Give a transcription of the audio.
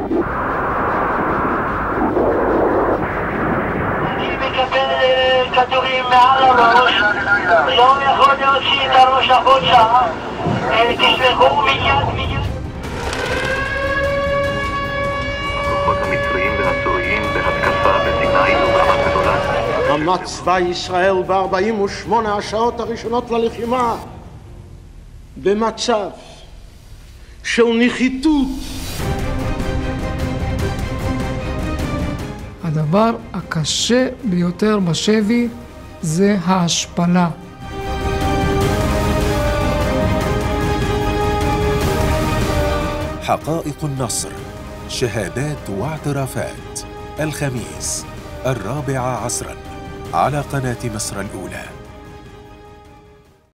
אני מקבל כדורים מעל הראש, לא יכול להוציא את הראש החוצה, תשלחו מיד. הכוחות המצריים והסוריים בהתקפה בסיני וברמת הגולן. עמד צבא ישראל ב-48 השעות הראשונות ללחימה במצב של נחיתות. הדבר הקשה ביותר בשבי זה ההשפלה. حقائق النصر، شهادات واعترافات. الخميس 4 عصرا على قناة مصر الأولى.